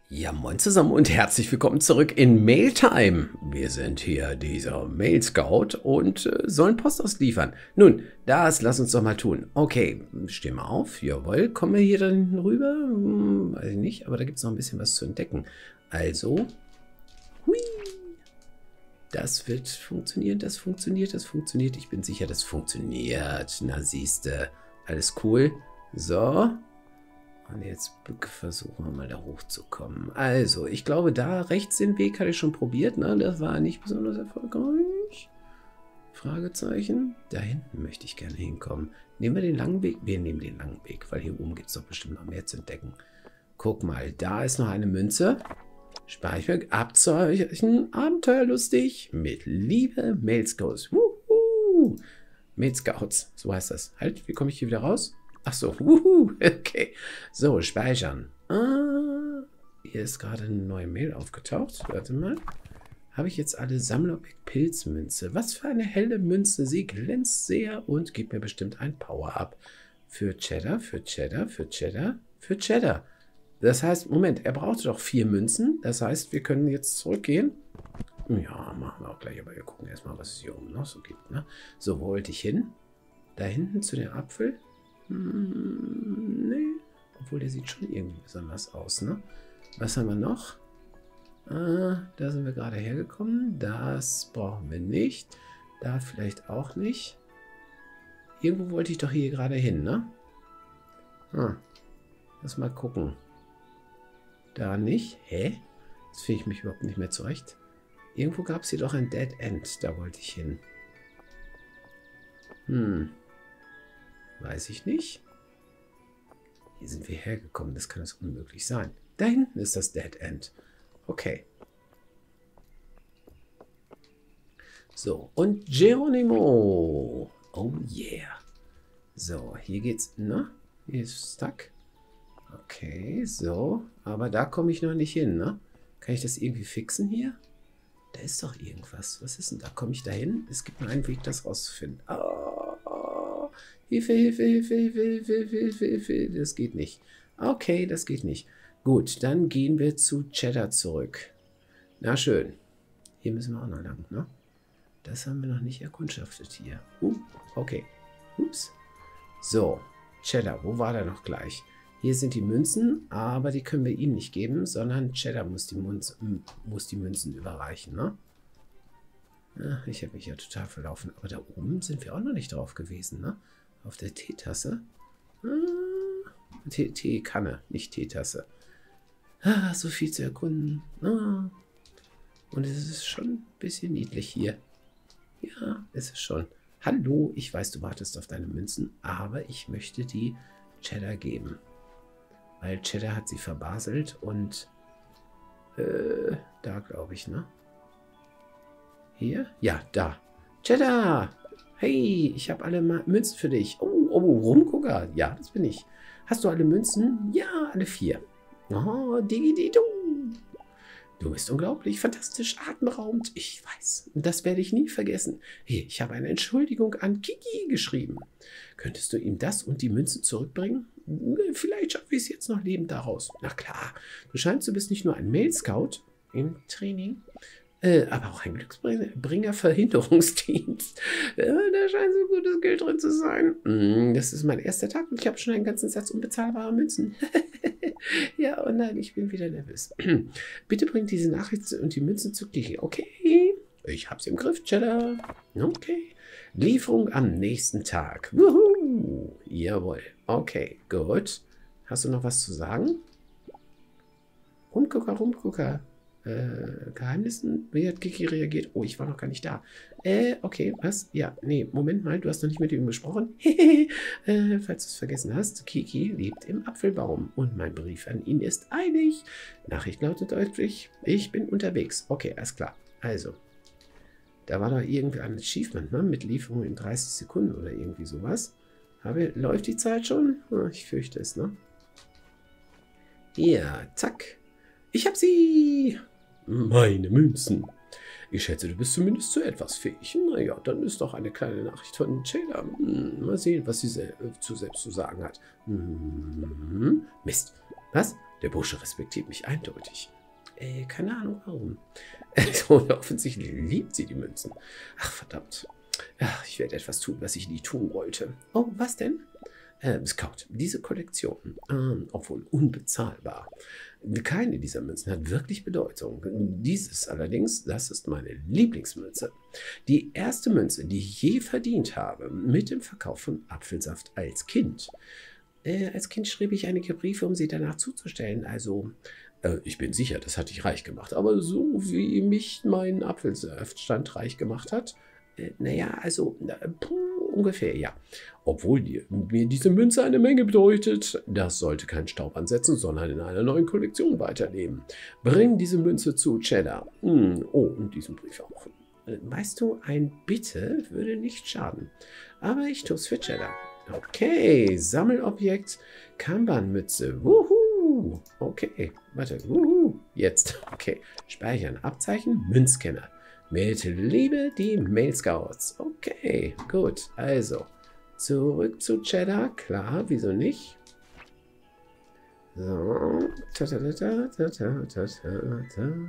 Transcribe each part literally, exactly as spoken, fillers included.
Ja, moin zusammen und herzlich willkommen zurück in Mailtime. Wir sind hier dieser Mail Scout und äh, sollen Post ausliefern. Nun, das lass uns doch mal tun. Okay, stehen wir auf. Jawohl, kommen wir hier dann hinten rüber? Hm, weiß ich nicht, aber da gibt es noch ein bisschen was zu entdecken. Also, hui. Das wird funktionieren, das funktioniert, das funktioniert. Ich bin sicher, das funktioniert. Na, siehste, alles cool. So. Und jetzt versuchen wir mal da hochzukommen. Also, ich glaube, da rechts den Weg hatte ich schon probiert. Ne? Das war nicht besonders erfolgreich. Fragezeichen. Da hinten möchte ich gerne hinkommen. Nehmen wir den langen Weg? Wir nehmen den langen Weg, weil hier oben gibt es doch bestimmt noch mehr zu entdecken. Guck mal, da ist noch eine Münze. Speicher, Abzeichen, abenteuerlustig. Mit Liebe, Mail Scouts. Wuhu. Mail Scouts, so heißt das. Halt, wie komme ich hier wieder raus? Ach so, wuhu, okay. So, speichern. Ah, hier ist gerade eine neue Mail aufgetaucht. Warte mal. Habe ich jetzt alle Sammlerobjekt Pilzmünze? Was für eine helle Münze. Sie glänzt sehr und gibt mir bestimmt ein Power-Up. Für Cheddar, für Cheddar, für Cheddar, für Cheddar. Das heißt, Moment, er braucht doch vier Münzen. Das heißt, wir können jetzt zurückgehen. Ja, machen wir auch gleich. Aber wir gucken erstmal, was es hier oben noch so gibt. Ne? So, wo wollte ich hin? Da hinten zu dem Apfel? Hm, nee. Obwohl, der sieht schon irgendwie besonders aus, ne? Was haben wir noch? Ah, da sind wir gerade hergekommen. Das brauchen wir nicht. Da vielleicht auch nicht. Irgendwo wollte ich doch hier gerade hin, ne? Ah, lass mal gucken. Da nicht. Hä? Jetzt finde ich mich überhaupt nicht mehr zurecht. Irgendwo gab es hier doch ein Dead End. Da wollte ich hin. Hm. Weiß ich nicht. Hier sind wir hergekommen. Das kann es unmöglich sein. Da hinten ist das Dead End. Okay. So, und Geronimo. Oh yeah. So, hier geht's. Ne? Hier ist stuck. Okay, so. Aber da komme ich noch nicht hin, ne? Kann ich das irgendwie fixen hier? Da ist doch irgendwas. Was ist denn da? Komme ich da hin? Es gibt nur einen Weg, das rauszufinden. Oh, Hilfe, Hilfe, Hilfe, Hilfe, Hilfe, Hilfe, Hilfe, Hilfe. Das geht nicht. Okay, das geht nicht. Gut, dann gehen wir zu Cheddar zurück. Na schön. Hier müssen wir auch noch lang, ne? Das haben wir noch nicht erkundschaftet hier. Uh, okay. Ups. So, Cheddar, wo war der noch gleich? Hier sind die Münzen, aber die können wir ihm nicht geben, sondern Cheddar muss die, Münz, muss die Münzen überreichen, ne? Ja, ich habe mich ja total verlaufen. Aber da oben sind wir auch noch nicht drauf gewesen, ne? Auf der Teetasse. Ah, Teekanne, nicht Teetasse. Ah, so viel zu erkunden. Ah. Und es ist schon ein bisschen niedlich hier. Ja, es ist schon. Hallo, ich weiß, du wartest auf deine Münzen, aber ich möchte die Cheddar geben. Weil Cheddar hat sie verbaselt und äh, da glaube ich, ne? Hier? Ja, da. Cheddar! Hey, ich habe alle Münzen für dich. Oh, oh, Rumgucker. Ja, das bin ich. Hast du alle Münzen? Ja, alle vier. Oh, Digididu. Du bist unglaublich, fantastisch, atemberaubend. Ich weiß, das werde ich nie vergessen. Hey, ich habe eine Entschuldigung an Kiki geschrieben. Könntest du ihm das und die Münzen zurückbringen? Vielleicht schaffe ich es jetzt noch lebend daraus. Na klar, du scheinst, du bist nicht nur ein Mail-Scout im Training, äh, aber auch ein Glücksbringer-Verhinderungsdienst. Äh, da scheint so gutes Geld drin zu sein. Mm, das ist mein erster Tag und ich habe schon einen ganzen Satz unbezahlbarer Münzen. Ja, oh nein, ich bin wieder nervös. Bitte bringt diese Nachricht und die Münzen zu Kiki. Okay, ich hab's im Griff, Cheddar. Okay. Lieferung am nächsten Tag. Wuhu. Jawohl. Okay, gut. Hast du noch was zu sagen? Rumgucker, Rumgucker. Äh, Geheimnissen? Wie hat Kiki reagiert? Oh, ich war noch gar nicht da. Äh, okay, was? Ja, nee, Moment mal, du hast noch nicht mit ihm gesprochen. äh, falls du es vergessen hast, Kiki lebt im Apfelbaum und mein Brief an ihn ist eilig. Nachricht lautet deutlich, ich bin unterwegs. Okay, alles klar. Also, da war doch irgendwie ein Achievement, ne? Mit Lieferung in dreißig Sekunden oder irgendwie sowas. Habe, läuft die Zeit schon? Oh, ich fürchte es, ne? Ja, zack. Ich hab sie! Meine Münzen. Ich schätze, du bist zumindest zu etwas fähig. Naja, dann ist doch eine kleine Nachricht von Cheddar. Hm, mal sehen, was sie sel zu selbst zu sagen hat. Hm, Mist. Was? Der Bursche respektiert mich eindeutig. Äh, keine Ahnung warum. Und offensichtlich liebt sie die Münzen. Ach, verdammt. Ach, ich werde etwas tun, was ich nie tun wollte. Oh, was denn? Äh, Scout, diese Kollektion, ähm, obwohl unbezahlbar, keine dieser Münzen hat wirklich Bedeutung. Dieses allerdings, das ist meine Lieblingsmünze. Die erste Münze, die ich je verdient habe, mit dem Verkauf von Apfelsaft als Kind. Äh, als Kind schrieb ich einige Briefe, um sie danach zuzustellen. Also, äh, ich bin sicher, das hat dich reich gemacht. Aber so wie mich mein Apfelsaftstand reich gemacht hat, äh, naja, also, äh, puh, ungefähr, ja. Obwohl die, mir diese Münze eine Menge bedeutet, das sollte keinen Staub ansetzen, sondern in einer neuen Kollektion weiterleben. Bring diese Münze zu Cheddar. Hm, oh, und diesen Brief auch. Äh, weißt du, ein Bitte würde nicht schaden. Aber ich tue es für Cheddar. Okay, Sammelobjekt, Kanban-Mütze. Wuhu! Okay, warte, wuhu! Jetzt, okay. Speichern, Abzeichen, Münzkenner. Mit Liebe, die Mail Scouts. Okay, gut. Also, zurück zu Cheddar. Klar, wieso nicht? So. Ta -ta -ta -ta -ta -ta -ta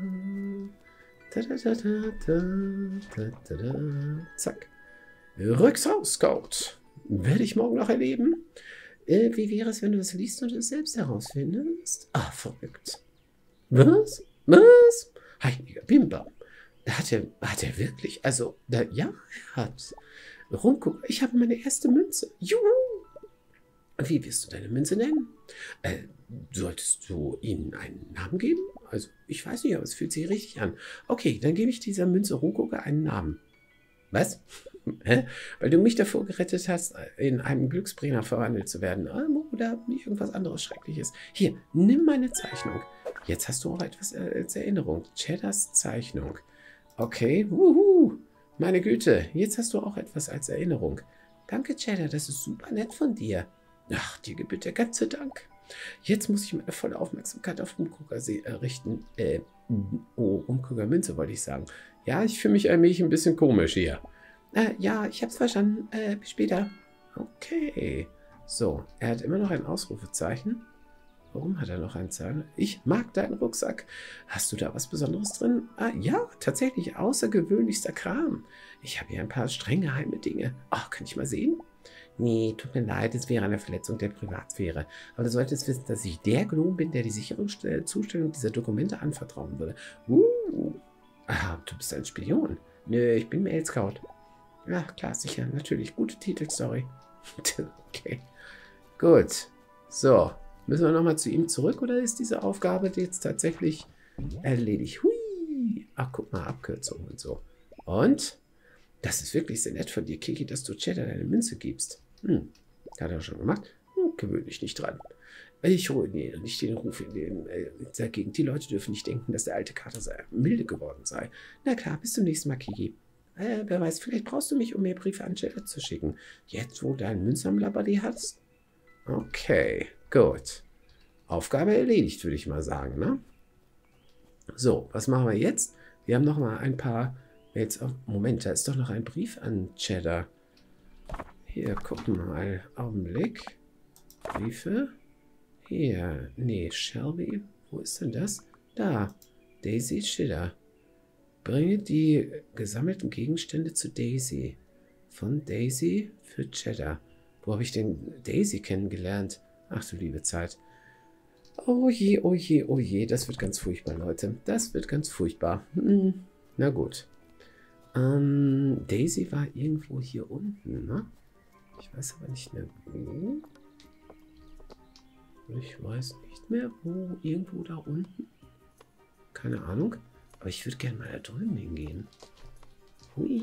-ta -ta -ta -ta -ta. Zack. Rückshaus, Scout. Werde ich morgen noch erleben? Äh, wie wäre es, wenn du es liest und es selbst herausfindest? Ah, verrückt. Was? Was? Heiliger Bimba. Hat er, hat er wirklich? Also, da, ja, er hat. Rumguck, ich habe meine erste Münze. Juhu! Wie wirst du deine Münze nennen? Äh, solltest du ihnen einen Namen geben? Also, ich weiß nicht, aber es fühlt sich richtig an. Okay, dann gebe ich dieser Münze Rumgucker einen Namen. Was? Hä? Weil du mich davor gerettet hast, in einen Glücksbringer verwandelt zu werden. Oder irgendwas anderes Schreckliches. Hier, nimm meine Zeichnung. Jetzt hast du auch etwas als Erinnerung. Cheddars Zeichnung. Okay, wuhu, meine Güte, jetzt hast du auch etwas als Erinnerung. Danke, Cheddar, das ist super nett von dir. Ach, dir gebührt der ganze Dank. Jetzt muss ich meine volle Aufmerksamkeit auf Rumgucker äh, richten. Äh, oh, Rumgucker Münze wollte ich sagen. Ja, ich fühle mich allmählich ein bisschen komisch hier. Äh, ja, ich hab's verstanden. Äh, bis später. Okay. So, er hat immer noch ein Ausrufezeichen. Warum hat er noch ein Zeichen? Ich mag deinen Rucksack. Hast du da was Besonderes drin? Ah, ja, tatsächlich außergewöhnlichster Kram. Ich habe hier ein paar streng geheime Dinge. Ach, kann ich mal sehen? Nee, tut mir leid, es wäre eine Verletzung der Privatsphäre. Aber du solltest wissen, dass ich der Gnome bin, der die sichere Zustellung dieser Dokumente anvertrauen würde. Uh, ah, du bist ein Spion. Nö, ich bin Mail Scout. Ja, klar, sicher, natürlich. Gute Titelstory. Okay, gut. So. Müssen wir nochmal zu ihm zurück oder ist diese Aufgabe jetzt tatsächlich erledigt? Hui! Ach, guck mal, Abkürzung und so. Und? Das ist wirklich sehr nett von dir, Kiki, dass du Cheddar deine Münze gibst. Hm, hat er schon gemacht? Hm, gewöhne dich nicht dran. Ich hole nee, nicht den Ruf in den äh, dagegen. Die Leute dürfen nicht denken, dass der alte Kater sei, milde geworden sei. Na klar, bis zum nächsten Mal, Kiki. Äh, wer weiß, vielleicht brauchst du mich, um mehr Briefe an Cheddar zu schicken. Jetzt, wo du einen Münzsammler-Buddy hast? Okay. Gut. Aufgabe erledigt, würde ich mal sagen, ne? So, was machen wir jetzt? Wir haben noch mal ein paar... Jetzt, oh, Moment, da ist doch noch ein Brief an Cheddar. Hier, gucken wir mal. Augenblick. Briefe. Hier. Nee, Shelby. Wo ist denn das? Da. Daisy Cheddar. Bringe die gesammelten Gegenstände zu Daisy. Von Daisy für Cheddar. Wo habe ich denn Daisy kennengelernt? Ach du liebe Zeit. Oh je, oh je, oh je. Das wird ganz furchtbar, Leute. Das wird ganz furchtbar. Hm, na gut. Ähm, Daisy war irgendwo hier unten, ne? Ich weiß aber nicht mehr wo. Ich weiß nicht mehr wo. Irgendwo da unten. Keine Ahnung. Aber ich würde gerne mal da drüben hingehen. Hui.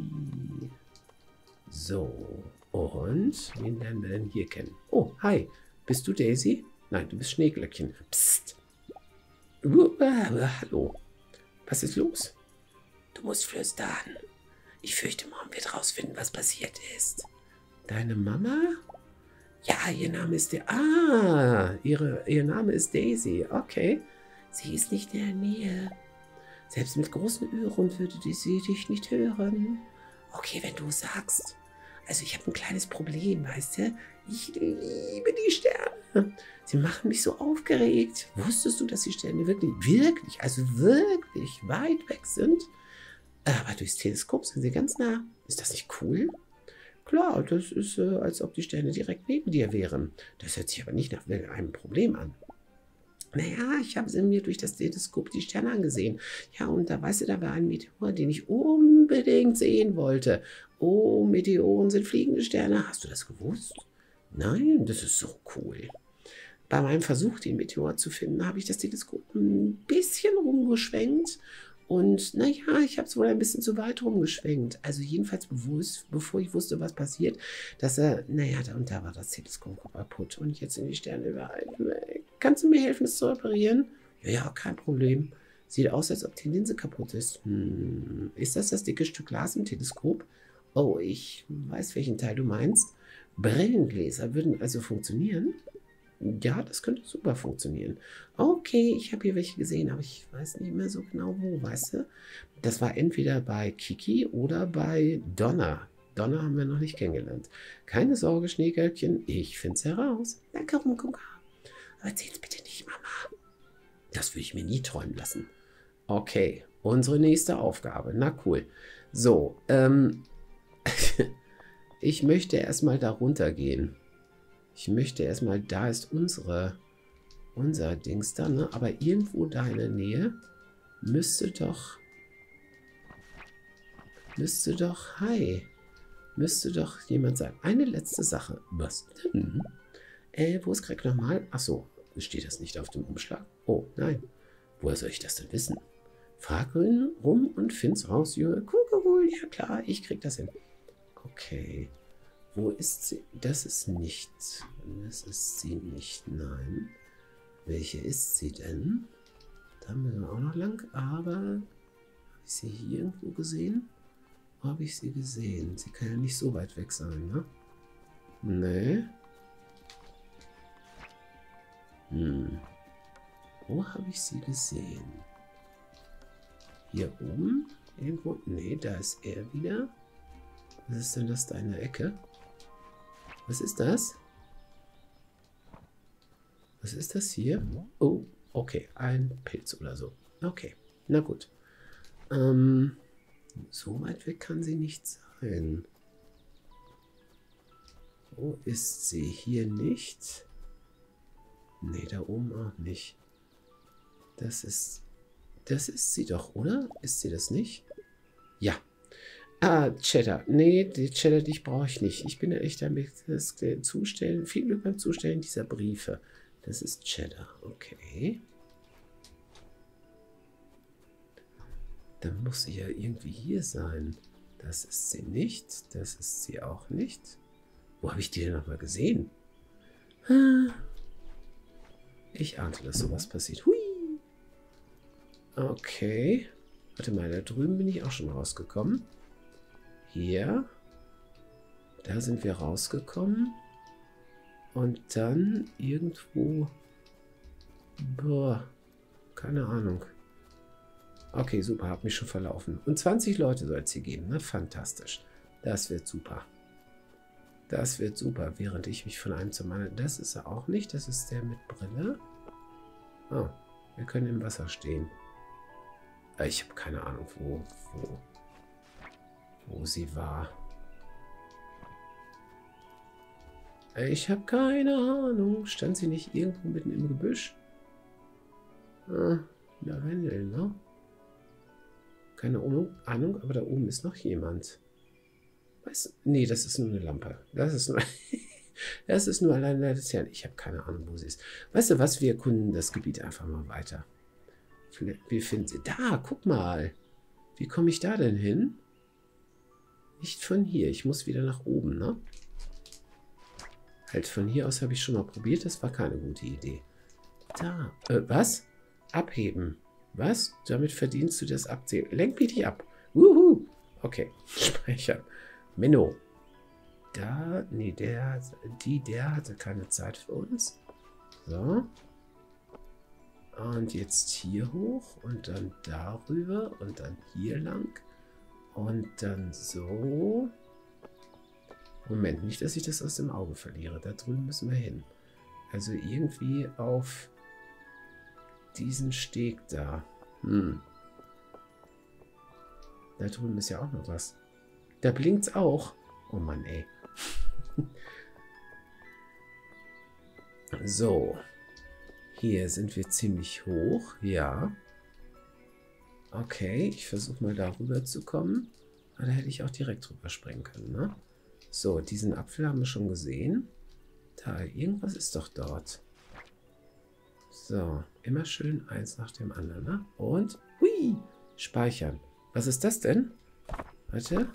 So. Und wen lernen wir denn hier kennen? Oh, hi. Bist du Daisy? Nein, du bist Schneeglöckchen. Psst. Uh, uh, hallo. Was ist los? Du musst flüstern. Ich fürchte, Mom wird rausfinden, was passiert ist. Deine Mama? Ja, ihr Name ist der... Ah, ihre, ihr Name ist Daisy. Okay. Sie ist nicht in der Nähe. Selbst mit großen Ohren würde sie dich nicht hören. Okay, wenn du sagst. Also ich habe ein kleines Problem, weißt du? Ich liebe die Sterne. Sie machen mich so aufgeregt. Wusstest du, dass die Sterne wirklich, wirklich, also wirklich weit weg sind? Aber durchs Teleskop sind sie ganz nah. Ist das nicht cool? Klar, das ist, äh, als ob die Sterne direkt neben dir wären. Das hört sich aber nicht nach einem Problem an. Naja, ich habe mir durch das Teleskop die Sterne angesehen. Ja, und da, weißt du, da war ein Meteor, den ich unbedingt sehen wollte. Oh, Meteoren sind fliegende Sterne. Hast du das gewusst? Nein, das ist so cool. Bei meinem Versuch, den Meteor zu finden, habe ich das Teleskop ein bisschen rumgeschwenkt. Und naja, ich habe es wohl ein bisschen zu weit rumgeschwenkt. Also jedenfalls bewusst, bevor ich wusste, was passiert, dass er, naja, da und da war das Teleskop kaputt. Und jetzt sind die Sterne überall weg. Kannst du mir helfen, es zu reparieren? Ja, ja, kein Problem. Sieht aus, als ob die Linse kaputt ist. Hm, ist das das dicke Stück Glas im Teleskop? Oh, ich weiß, welchen Teil du meinst. Brillengläser würden also funktionieren? Ja, das könnte super funktionieren. Okay, ich habe hier welche gesehen, aber ich weiß nicht mehr so genau wo, weißt du? Das war entweder bei Kiki oder bei Donna. Donna haben wir noch nicht kennengelernt. Keine Sorge, Schneegelbchen, ich finde es heraus. Danke, Rumgucker. Aber erzähl's bitte nicht, Mama. Das würde ich mir nie träumen lassen. Okay, unsere nächste Aufgabe. Na cool. So, ähm, ich möchte erstmal da runtergehen. Ich möchte erstmal, da ist unsere, unser Dings da, ne? Aber irgendwo da in der Nähe müsste doch, müsste doch, hi, müsste doch jemand sein. Eine letzte Sache. Was denn? Äh, wo ist Greg nochmal? Achso, steht das nicht auf dem Umschlag? Oh, nein. Woher soll ich das denn wissen? Frag rum und find's raus, Junge. Cool, cool, cool. Ja klar, ich krieg das hin. Okay. Wo ist sie? Das ist nicht. Das ist sie nicht. Nein. Welche ist sie denn? Da müssen wir auch noch lang. Aber habe ich sie hier irgendwo gesehen? Wo habe ich sie gesehen? Sie kann ja nicht so weit weg sein, ne? Nee. Hm. Wo habe ich sie gesehen? Hier oben? Irgendwo? Nee, da ist er wieder. Was ist denn das da in der Ecke? Was ist das? Was ist das hier? Oh, okay. Ein Pilz oder so. Okay, na gut. Ähm, so weit weg kann sie nicht sein. Wo ist sie? Hier nicht? Nee, da oben auch nicht. Das ist... Das ist sie doch, oder? Ist sie das nicht? Ja. Ah, Cheddar. Nee, die Cheddar, dich brauche ich nicht. Ich bin ja echt damit das Zustellen. Viel Glück beim Zustellen dieser Briefe. Das ist Cheddar. Okay. Dann muss sie ja irgendwie hier sein. Das ist sie nicht. Das ist sie auch nicht. Wo habe ich die denn nochmal gesehen? Ich ahnte, dass sowas passiert. Hui. Okay. Warte mal, da drüben bin ich auch schon rausgekommen. Hier. Da sind wir rausgekommen. Und dann irgendwo... Boah. Keine Ahnung. Okay, super. Hab mich schon verlaufen. Und zwanzig Leute soll es hier geben. Ne? Fantastisch. Das wird super. Das wird super. Während ich mich von einem zum anderen... Das ist er auch nicht. Das ist der mit Brille. Oh. Wir können im Wasser stehen. Ich habe keine Ahnung, wo, wo, wo sie war. Ich habe keine Ahnung. Stand sie nicht irgendwo mitten im Gebüsch? Ah, Lavendel, ne? Keine Ahnung, aber da oben ist noch jemand. Was? Nee, das ist nur eine Lampe. Das ist nur... das ist nur allein das Herrn. Ich habe keine Ahnung, wo sie ist. Weißt du was? Wir erkunden das Gebiet einfach mal weiter. Wie finden sie? Da, guck mal. Wie komme ich da denn hin? Nicht von hier. Ich muss wieder nach oben, ne? Halt, von hier aus habe ich schon mal probiert. Das war keine gute Idee. Da. Äh, was? Abheben. Was? Damit verdienst du das Abzählen. Lenk mich nicht ab. Wuhu. Okay. Speichern. Menno. Da. Nee, der. Die, der hatte keine Zeit für uns. So. Und jetzt hier hoch und dann darüber und dann hier lang und dann so. Moment, nicht, dass ich das aus dem Auge verliere. Da drüben müssen wir hin. Also irgendwie auf diesen Steg da. Hm. Da drüben ist ja auch noch was. Da blinkt's auch. Oh Mann, ey. So. Hier sind wir ziemlich hoch. Ja. Okay, ich versuche mal darüber zu kommen. Aber da hätte ich auch direkt drüber springen können, ne? So, diesen Apfel haben wir schon gesehen. Da, irgendwas ist doch dort. So, immer schön eins nach dem anderen, ne? Und, hui, speichern. Was ist das denn? Warte.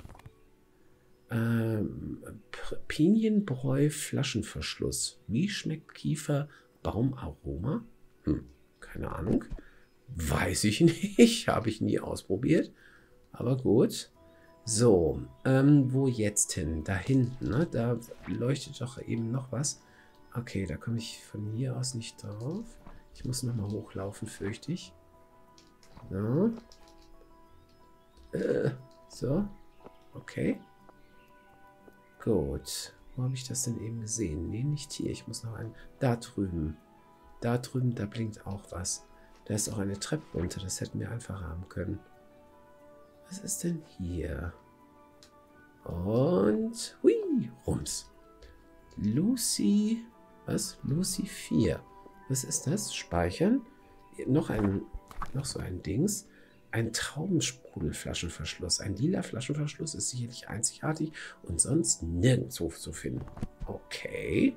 Ähm, Pinienbräu Flaschenverschluss. Wie schmeckt Kiefer Baumaroma? Hm, keine Ahnung. Weiß ich nicht. Habe ich nie ausprobiert. Aber gut. So, ähm, wo jetzt hin? Da hinten, ne? Da leuchtet doch eben noch was. Okay, da komme ich von hier aus nicht drauf. Ich muss nochmal hochlaufen, fürchte ich. So. Äh, so. Okay. Gut. Wo habe ich das denn eben gesehen? Nee, nicht hier. Ich muss noch einen... Da drüben. Da drüben, da blinkt auch was. Da ist auch eine Treppe runter. Das hätten wir einfach haben können. Was ist denn hier? Und... Hui, rums. Lucy... Was? Lucy vier. Was ist das? Speichern. Noch ein... Noch so ein Dings. Ein Traubensprudelflaschenverschluss. Ein lila Flaschenverschluss ist sicherlich einzigartig und sonst nirgendwo zu finden. Okay.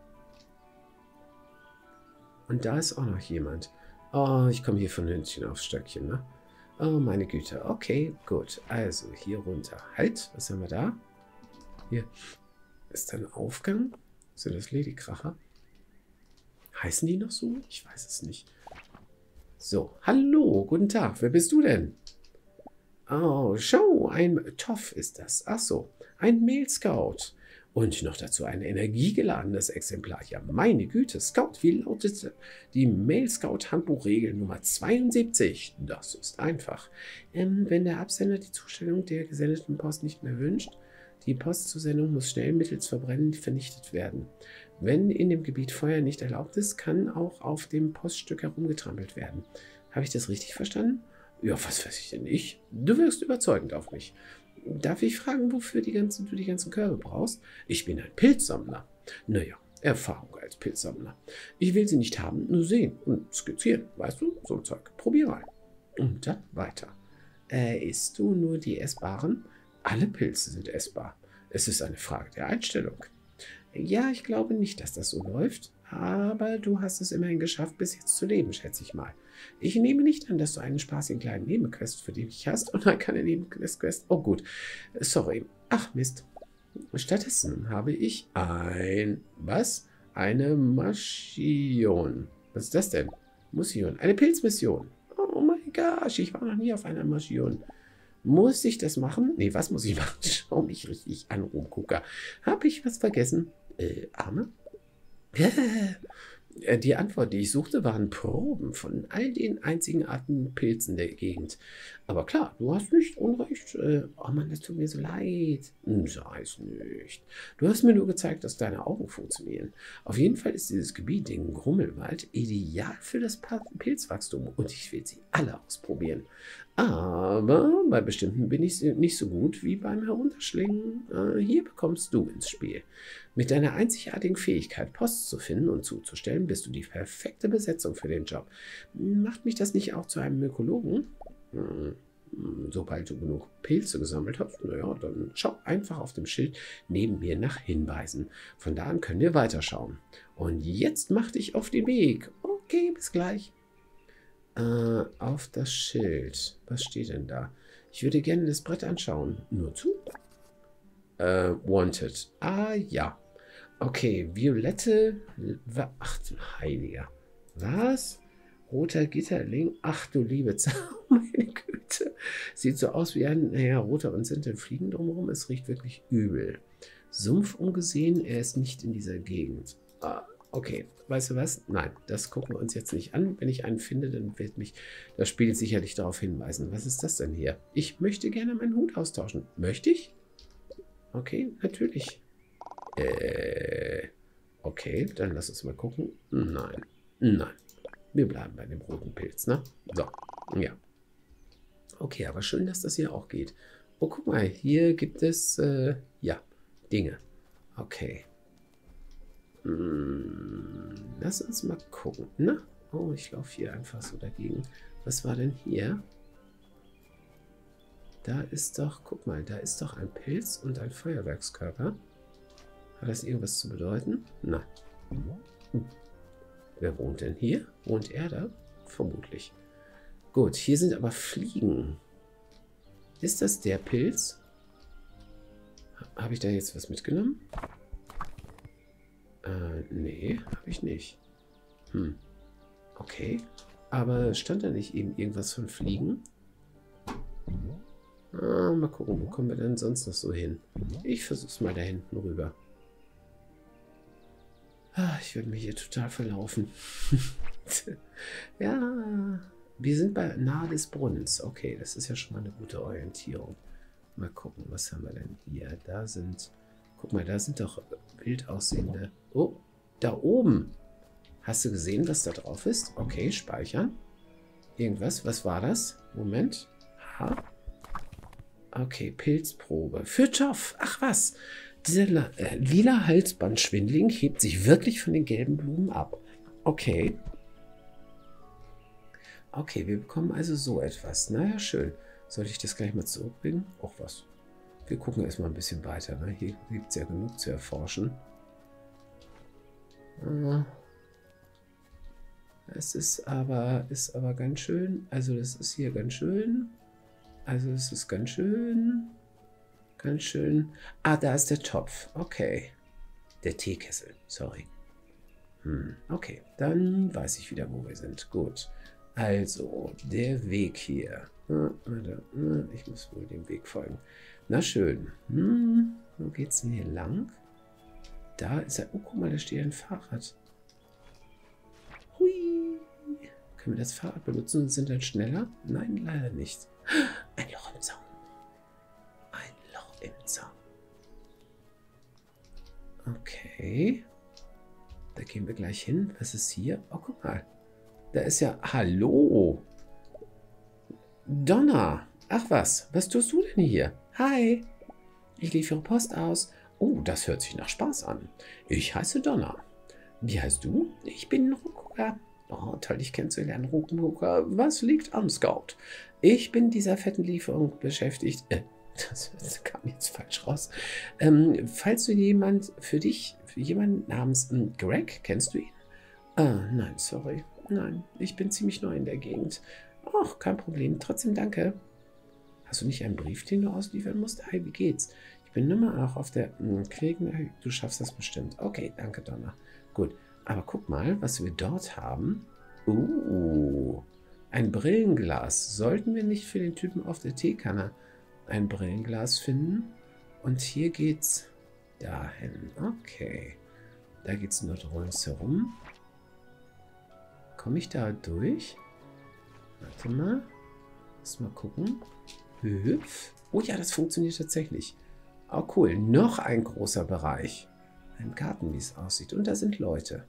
Und da ist auch noch jemand. Oh, ich komme hier von Hündchen aufs Stöckchen, ne? Oh, meine Güte. Okay, gut. Also, hier runter. Halt, was haben wir da? Hier ist ein Aufgang. Sind das Ladykracher? Heißen die noch so? Ich weiß es nicht. So, hallo, guten Tag. Wer bist du denn? Oh, schau, ein Toff ist das. Ach so, ein Mail-Scout. Und noch dazu ein energiegeladenes Exemplar. Ja, meine Güte, Scout, wie lautet die Mail-Scout-Handbuchregel Nummer zweiundsiebzig? Das ist einfach. Ähm, wenn der Absender die Zustellung der gesendeten Post nicht mehr wünscht, die Postzusendung muss schnell mittels Verbrennen vernichtet werden. Wenn in dem Gebiet Feuer nicht erlaubt ist, kann auch auf dem Poststück herumgetrampelt werden. Habe ich das richtig verstanden? Ja, was weiß ich denn nicht? Du wirkst überzeugend auf mich. Darf ich fragen, wofür die ganzen, du die ganzen Körbe brauchst? Ich bin ein Pilzsammler. Naja, Erfahrung als Pilzsammler. Ich will sie nicht haben, nur sehen und skizzieren. Weißt du, so ein Zeug. Probier mal. Und dann weiter. Äh, isst du nur die essbaren? Alle Pilze sind essbar. Es ist eine Frage der Einstellung. Ja, ich glaube nicht, dass das so läuft. Aber du hast es immerhin geschafft, bis jetzt zu leben, schätze ich mal. Ich nehme nicht an, dass du einen spaßigen kleinen Nebenquest für dich hast. Und dann keine Nebenquest. Oh gut, sorry. Ach Mist. Stattdessen habe ich ein... Was? Eine Mission. Was ist das denn? Mission. Eine Pilzmission. Oh mein Gott, ich war noch nie auf einer Mission. Muss ich das machen? Nee, was muss ich machen? Schau mich richtig an, Rumgucker. Habe ich was vergessen? Äh, Arme? Die Antwort, die ich suchte, waren Proben von all den einzigartigen Pilzen der Gegend. Aber klar, du hast nicht Unrecht. Oh Mann, das tut mir so leid. Sei es nicht. Du hast mir nur gezeigt, dass deine Augen funktionieren. Auf jeden Fall ist dieses Gebiet, den Grummelwald, ideal für das Pilzwachstum und ich will sie alle ausprobieren. Aber bei bestimmten bin ich nicht so gut wie beim Herunterschlingen. Hier bekommst du ins Spiel. Mit deiner einzigartigen Fähigkeit, Post zu finden und zuzustellen, bist du die perfekte Besetzung für den Job. Macht mich das nicht auch zu einem Mykologen? Hm. Sobald du genug Pilze gesammelt hast, naja, dann schau einfach auf dem Schild neben mir nach Hinweisen. Von da an können wir weiterschauen. Und jetzt mach dich auf den Weg. Okay, bis gleich. Äh, auf das Schild. Was steht denn da? Ich würde gerne das Brett anschauen. Nur zu? Äh, wanted. Ah, ja. Okay, violette... Ach, du Heiliger. Was? Roter Gitterling? Ach, du liebe Zeit. Meine Güte. Sieht so aus wie ein... Naja, roter und sind denn Fliegen drumherum. Es riecht wirklich übel. Sumpf ungesehen. Er ist nicht in dieser Gegend. Ah, okay. Weißt du was? Nein, das gucken wir uns jetzt nicht an. Wenn ich einen finde, dann wird mich das Spiel sicherlich darauf hinweisen. Was ist das denn hier? Ich möchte gerne meinen Hut austauschen. Möchte ich? Okay, natürlich. Äh, okay, dann lass uns mal gucken. Nein, nein. Wir bleiben bei dem roten Pilz, ne? So, ja. Okay, aber schön, dass das hier auch geht. Oh, guck mal, hier gibt es, äh, ja, Dinge. Okay. Hm, lass uns mal gucken, ne? Oh, ich laufe hier einfach so dagegen. Was war denn hier? Da ist doch, guck mal, da ist doch ein Pilz und ein Feuerwerkskörper. Hat das irgendwas zu bedeuten? Nein. Hm. Wer wohnt denn hier? Wohnt er da? Vermutlich. Gut, hier sind aber Fliegen. Ist das der Pilz? Habe ich da jetzt was mitgenommen? Äh, nee, habe ich nicht. Hm. Okay. Aber stand da nicht eben irgendwas von Fliegen? Ah, mal gucken, wo kommen wir denn sonst noch so hin? Ich versuch's mal da hinten rüber. Ah, ich würde mich hier total verlaufen. Ja, wir sind bei nahe des Brunnens. Okay, das ist ja schon mal eine gute Orientierung. Mal gucken, was haben wir denn hier? Da sind, guck mal, da sind doch wild aussehende. Oh, da oben. Hast du gesehen, was da drauf ist? Okay, speichern. Irgendwas, was war das? Moment. Ha. Okay, Pilzprobe. Für Toff. Ach was. Dieser äh, lila Halsbandschwindling hebt sich wirklich von den gelben Blumen ab. Okay. Okay, wir bekommen also so etwas. Naja, schön. Sollte ich das gleich mal zurückbringen? Auch was. Wir gucken erstmal ein bisschen weiter. Ne? Hier gibt es ja genug zu erforschen. Ah. Es ist aber, ist aber ganz schön. Also das ist hier ganz schön. Also es ist ganz schön. Ganz schön. Ah, da ist der Topf. Okay. Der Teekessel. Sorry. Hm, okay, dann weiß ich wieder, wo wir sind. Gut. Also, der Weg hier. Ich muss wohl dem Weg folgen. Na schön. Hm, wo geht's denn hier lang? Da ist er. Oh, guck mal, da steht ein Fahrrad. Hui. Können wir das Fahrrad benutzen und sind dann schneller? Nein, leider nicht. Ein Loch im Zaun. Ein Loch im Zaun. Okay. Da gehen wir gleich hin. Was ist hier? Oh, guck mal. Da ist ja... Hallo. Donna. Ach was. Was tust du denn hier? Hi. Ich liefere Post aus. Oh, das hört sich nach Spaß an. Ich heiße Donna. Wie heißt du? Ich bin Ruckucker. Oh, toll, dich kennenzulernen, Ruckucker. Was liegt am Scout? Ich bin dieser fetten Lieferung beschäftigt. Äh, das, das kam jetzt falsch raus. Ähm, falls du jemand für dich, für jemanden namens ähm, Greg, kennst du ihn? Ah, nein, sorry. Nein, ich bin ziemlich neu in der Gegend. Ach, kein Problem. Trotzdem danke. Hast du nicht einen Brief, den du ausliefern musst? Hi, wie geht's? Ich bin immer noch auf der mh, Kriegen. Du schaffst das bestimmt. Okay, danke, Donna. Gut, aber guck mal, was wir dort haben. Uh, ein Brillenglas. Sollten wir nicht für den Typen auf der Teekanne ein Brillenglas finden? Und hier geht's dahin. Okay. Da geht's nur rundherum. Komme ich da durch? Warte mal. Lass mal gucken. Hüpf. Oh ja, das funktioniert tatsächlich. Oh cool. Noch ein großer Bereich. Ein Garten, wie es aussieht. Und da sind Leute.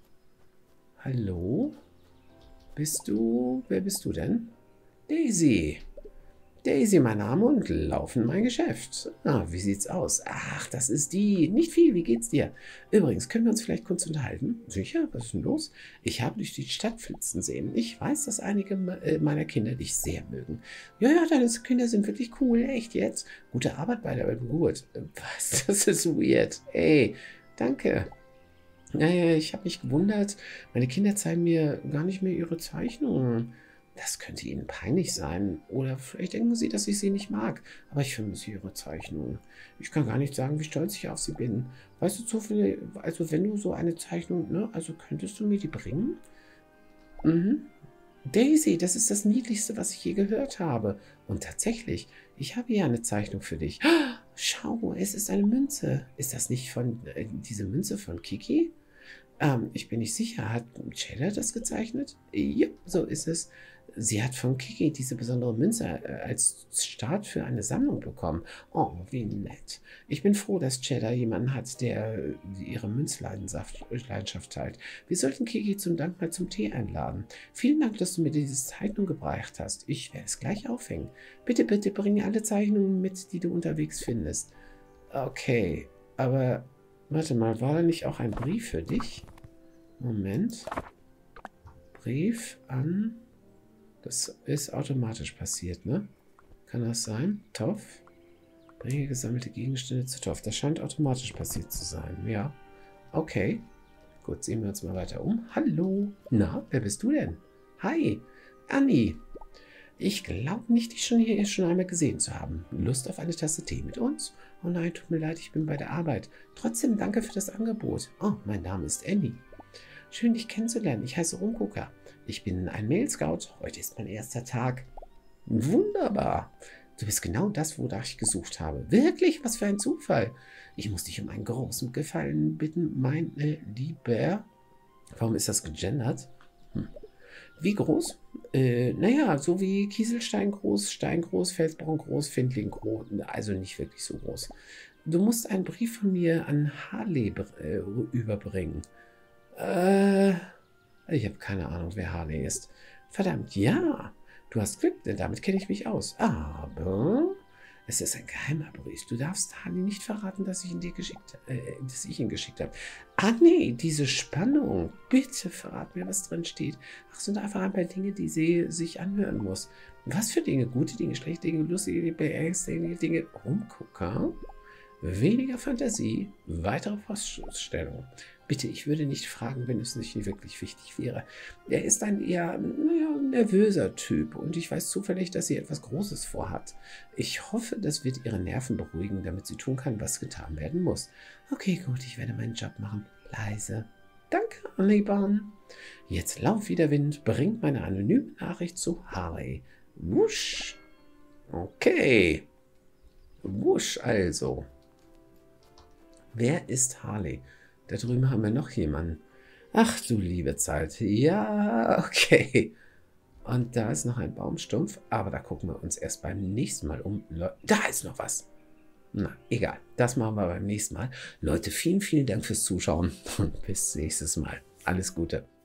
Hallo? Bist du... Wer bist du denn? Daisy. Daisy, mein Name und laufen mein Geschäft. Ah, wie sieht's aus? Ach, das ist die. Nicht viel, wie geht's dir? Übrigens, können wir uns vielleicht kurz unterhalten? Sicher? Was ist denn los? Ich habe dich die Stadt flitzen sehen. Ich weiß, dass einige meiner Kinder dich sehr mögen. Ja, ja, deine Kinder sind wirklich cool. Echt jetzt? Gute Arbeit bei der Geburt. Was? Das ist weird. Ey, danke. Naja, ich habe mich gewundert. Meine Kinder zeigen mir gar nicht mehr ihre Zeichnungen. Das könnte ihnen peinlich sein. Oder vielleicht denken sie, dass ich sie nicht mag. Aber ich vermisse ihre Zeichnungen. Ich kann gar nicht sagen, wie stolz ich auf sie bin. Weißt du, zufällig, also wenn du so eine Zeichnung, ne, also könntest du mir die bringen? Mhm. Daisy, das ist das Niedlichste, was ich je gehört habe. Und tatsächlich, ich habe hier eine Zeichnung für dich. Schau, es ist eine Münze. Ist das nicht von, äh, diese Münze von Kiki? Ähm, ich bin nicht sicher. Hat Cheddar das gezeichnet? Ja, so ist es. Sie hat von Kiki diese besondere Münze äh, als Start für eine Sammlung bekommen. Oh, wie nett. Ich bin froh, dass Cheddar jemanden hat, der äh, ihre Münzleidenschaft Leidenschaft teilt. Wir sollten Kiki zum Dank mal zum Tee einladen. Vielen Dank, dass du mir diese Zeichnung gebracht hast. Ich werde es gleich aufhängen. Bitte, bitte bring alle Zeichnungen mit, die du unterwegs findest. Okay, aber warte mal, war da nicht auch ein Brief für dich? Moment. Brief an... Das ist automatisch passiert, ne? Kann das sein? Toff? Bringe gesammelte Gegenstände zu Toff. Das scheint automatisch passiert zu sein. Ja. Okay. Gut, sehen wir uns mal weiter um. Hallo. Na, wer bist du denn? Hi. Annie. Ich glaube nicht, dich schon hier schon einmal gesehen zu haben. Lust auf eine Tasse Tee mit uns? Oh nein, tut mir leid, ich bin bei der Arbeit. Trotzdem danke für das Angebot. Oh, mein Name ist Annie. Schön, dich kennenzulernen. Ich heiße Rumgucker. Ich bin ein Mail-Scout. Heute ist mein erster Tag. Wunderbar. Du bist genau das, wonach ich gesucht habe. Wirklich? Was für ein Zufall. Ich muss dich um einen großen Gefallen bitten, meine Liebe. Warum ist das gegendert? Hm. Wie groß? Äh, naja, so wie Kieselstein groß, Stein groß, Felsbrocken groß, Findling groß. Also nicht wirklich so groß. Du musst einen Brief von mir an Harley äh, überbringen. Äh, ich habe keine Ahnung, wer Harley ist. Verdammt, ja. Du hast Glück, denn damit kenne ich mich aus. Aber es ist ein geheimer Brief. Du darfst Harley nicht verraten, dass ich ihn dir geschickt, äh, dass ich ihn geschickt habe. Ah nee, diese Spannung. Bitte verrat mir, was drin steht. Ach, sind einfach ein paar Dinge, die sie sich anhören muss. Was für Dinge? Gute Dinge, schlechte Dinge, lustige, beängstigende Dinge. Rumgucker. Weniger Fantasie, weitere Poststellung. Bitte, ich würde nicht fragen, wenn es nicht wirklich wichtig wäre. Er ist ein eher, naja, nervöser Typ und ich weiß zufällig, dass sie etwas Großes vorhat. Ich hoffe, das wird ihre Nerven beruhigen, damit sie tun kann, was getan werden muss. Okay, gut, ich werde meinen Job machen. Leise. Danke, Anniban. Jetzt lauf wie der Wind, bringt meine anonyme Nachricht zu Harley. Wusch. Okay. Wusch also. Wer ist Harley? Da drüben haben wir noch jemanden. Ach du liebe Zeit. Ja, okay. Und da ist noch ein Baumstumpf. Aber da gucken wir uns erst beim nächsten Mal um. Da ist noch was. Na, egal. Das machen wir beim nächsten Mal. Leute, vielen, vielen Dank fürs Zuschauen. Und bis nächstes Mal. Alles Gute.